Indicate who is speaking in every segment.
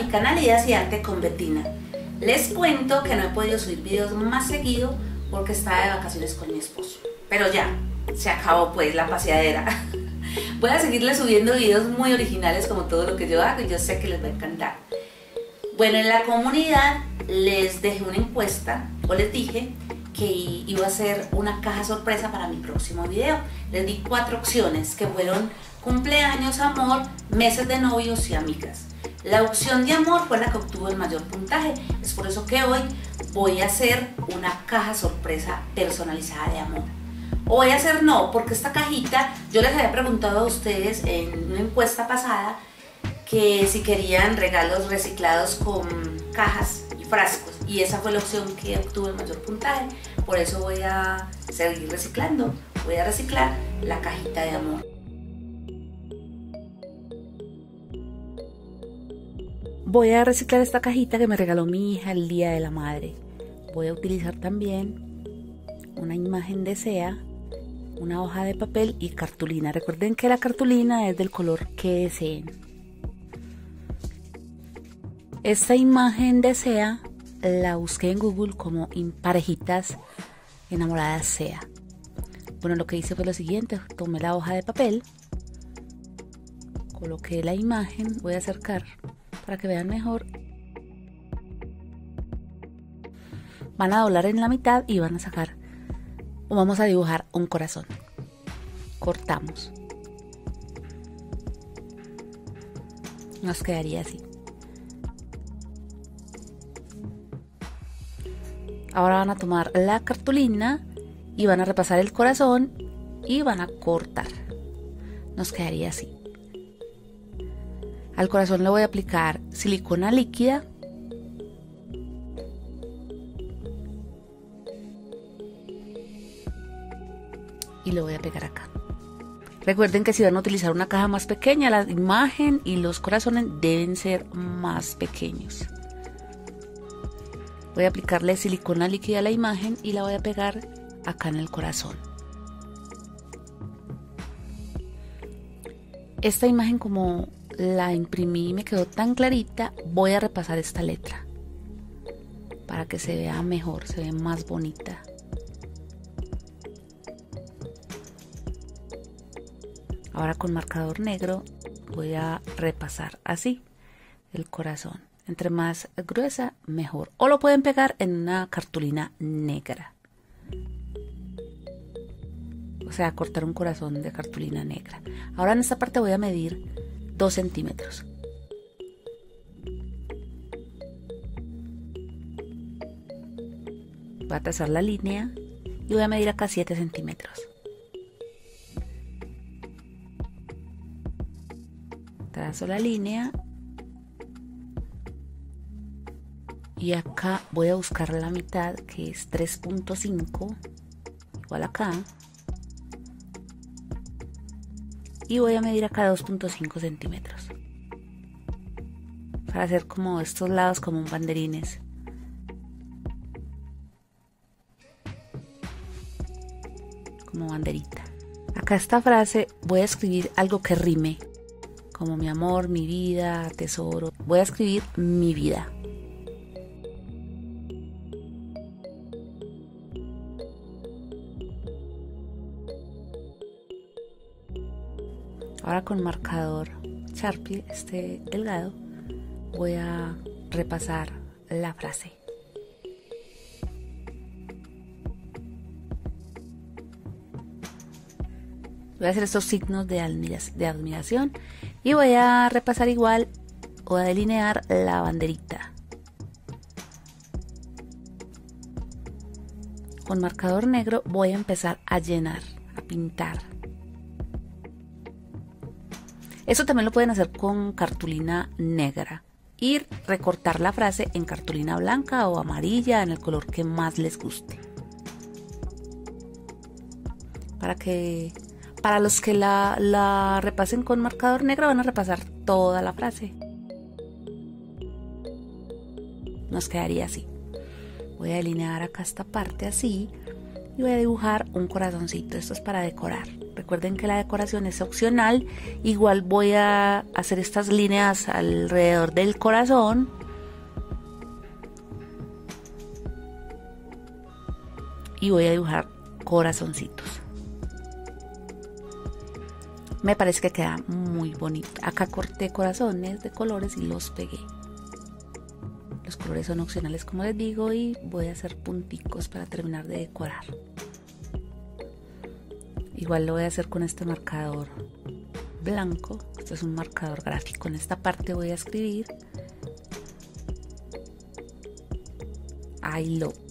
Speaker 1: canal Ideas y Arte con Bettina. Les cuento que no he podido subir videos más seguido porque estaba de vacaciones con mi esposo. Pero ya, se acabó pues la paseadera. Voy a seguirles subiendo videos muy originales como todo lo que yo hago y yo sé que les va a encantar. Bueno, en la comunidad les dejé una encuesta o les dije que iba a hacer una caja sorpresa para mi próximo video. Les di 4 opciones que fueron cumpleaños, amor, meses de novios y amigas. La opción de amor fue la que obtuvo el mayor puntaje. Es por eso que hoy voy a hacer una caja sorpresa personalizada de amor. O voy a hacer no, porque esta cajita yo les había preguntado a ustedes en una encuesta pasada que si querían regalos reciclados con cajas y frascos, y esa fue la opción que obtuvo el mayor puntaje. Por eso voy a seguir reciclando, voy a reciclar la cajita de amor. Voy a reciclar esta cajita que me regaló mi hija el Día de la Madre. Voy a utilizar también una imagen de sea, una hoja de papel y cartulina. Recuerden que la cartulina es del color que deseen. Esta imagen de sea la busqué en Google como parejitas enamoradas sea. Bueno, lo que hice fue lo siguiente: tomé la hoja de papel, coloqué la imagen, voy a acercar para que vean mejor. Van a doblar en la mitad y van a sacar, o vamos a dibujar un corazón. Cortamos. Nos quedaría así. Ahora van a tomar la cartulina y van a repasar el corazón y van a cortar. Nos quedaría así. Al corazón le voy a aplicar silicona líquida y lo voy a pegar acá. Recuerden que si van a utilizar una caja más pequeña, la imagen y los corazones deben ser más pequeños. Voy a aplicarle silicona líquida a la imagen y la voy a pegar acá en el corazón. Esta imagen, como la imprimí y me quedó tan clarita, voy a repasar esta letra para que se vea mejor, se ve más bonita. Ahora con marcador negro voy a repasar así el corazón. Entre más gruesa, mejor. O lo pueden pegar en una cartulina negra. O sea, cortar un corazón de cartulina negra. Ahora en esta parte voy a medir 2 centímetros. Voy a trazar la línea y voy a medir acá 7 centímetros. Trazo la línea. Y acá voy a buscar la mitad, que es 3.5, igual acá. Y voy a medir acá 2.5 centímetros. Para hacer como estos lados como un banderines. Como banderita. Acá esta frase voy a escribir algo que rime. Como mi amor, mi vida, tesoro. Voy a escribir mi vida. Ahora con marcador Sharpie, este delgado, voy a repasar la frase. Voy a hacer estos signos de admiración y voy a repasar igual o a delinear la banderita. Con marcador negro voy a empezar a llenar, a pintar. Eso también lo pueden hacer con cartulina negra y recortar la frase en cartulina blanca o amarilla, en el color que más les guste. Para los que la repasen con marcador negro van a repasar toda la frase. Nos quedaría así. Voy a delinear acá esta parte así y voy a dibujar un corazoncito. Esto es para decorar. Recuerden que la decoración es opcional. Igual voy a hacer estas líneas alrededor del corazón. Y voy a dibujar corazoncitos. Me parece que queda muy bonito. Acá corté corazones de colores y los pegué. Los colores son opcionales, como les digo, y voy a hacer punticos para terminar de decorar. Igual lo voy a hacer con este marcador blanco. Este es un marcador gráfico. En esta parte voy a escribir I love.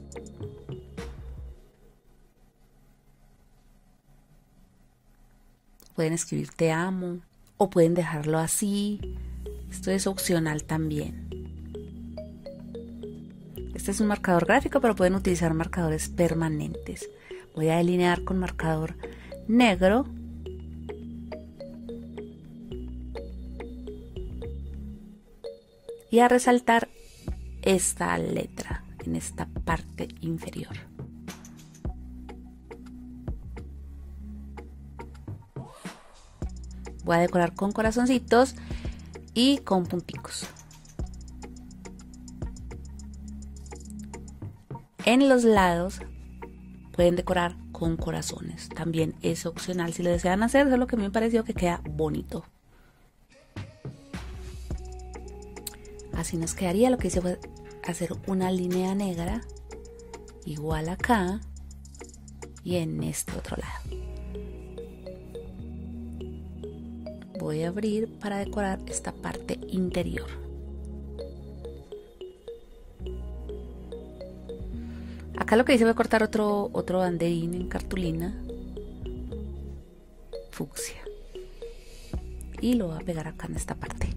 Speaker 1: Pueden escribir te amo o pueden dejarlo así. Esto es opcional también. Este es un marcador gráfico, pero pueden utilizar marcadores permanentes. Voy a delinear con marcador negro. Y a resaltar esta letra en esta parte inferior. Voy a decorar con corazoncitos y con punticos. En los lados pueden decorar con corazones. También es opcional si lo desean hacer, solo que a mí me pareció que queda bonito. Así nos quedaría. Lo que hice fue hacer una línea negra igual acá y en este otro lado. Voy a abrir para decorar esta parte interior. Acá lo que hice fue cortar otro banderín en cartulina fucsia y lo voy a pegar acá en esta parte.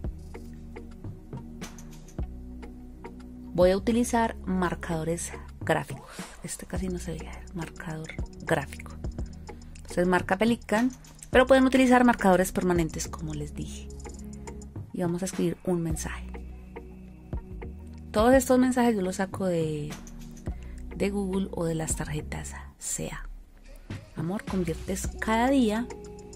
Speaker 1: Voy a utilizar marcadores gráficos. Este casi no se ve, marcador gráfico. Entonces marca Pelican, pero pueden utilizar marcadores permanentes como les dije. Y vamos a escribir un mensaje. Todos estos mensajes yo los saco de Google o de las tarjetas SEA. Amor, conviertes cada día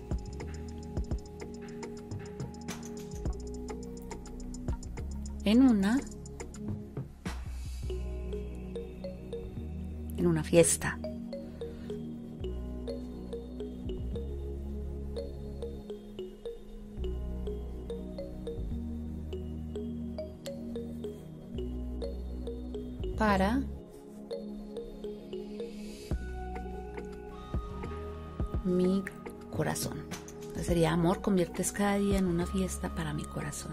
Speaker 1: en una fiesta. Para mi corazón. Entonces sería amor, conviertes cada día en una fiesta para mi corazón.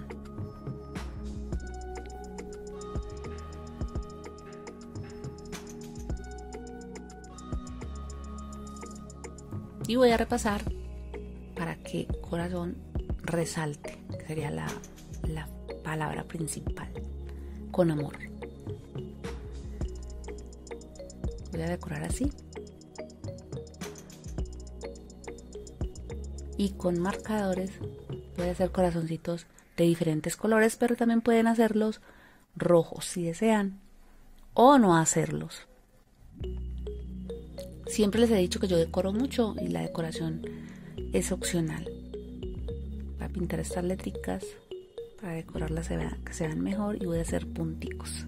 Speaker 1: Y voy a repasar para que corazón resalte, que sería la palabra principal, con amor. Voy a decorar así. Y con marcadores voy a hacer corazoncitos de diferentes colores, pero también pueden hacerlos rojos si desean, o no hacerlos. Siempre les he dicho que yo decoro mucho y la decoración es opcional. Voy a pintar estas letricas para decorarlas que se vean mejor y voy a hacer punticos.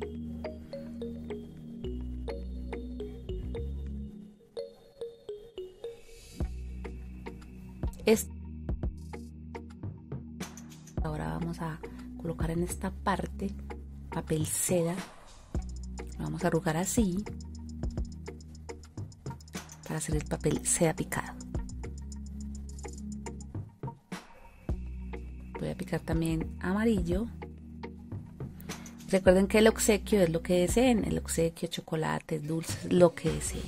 Speaker 1: Ahora vamos a colocar en esta parte papel seda. Lo vamos a arrugar así para hacer el papel seda picado. Voy a picar también amarillo. Recuerden que el obsequio es lo que deseen. El obsequio, chocolates, dulces, lo que deseen.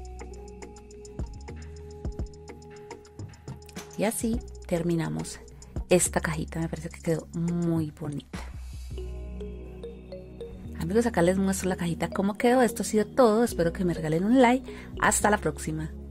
Speaker 1: Y así terminamos esta cajita. Me parece que quedó muy bonita. Amigos, acá les muestro la cajita cómo quedó. Esto ha sido todo. Espero que me regalen un like. Hasta la próxima.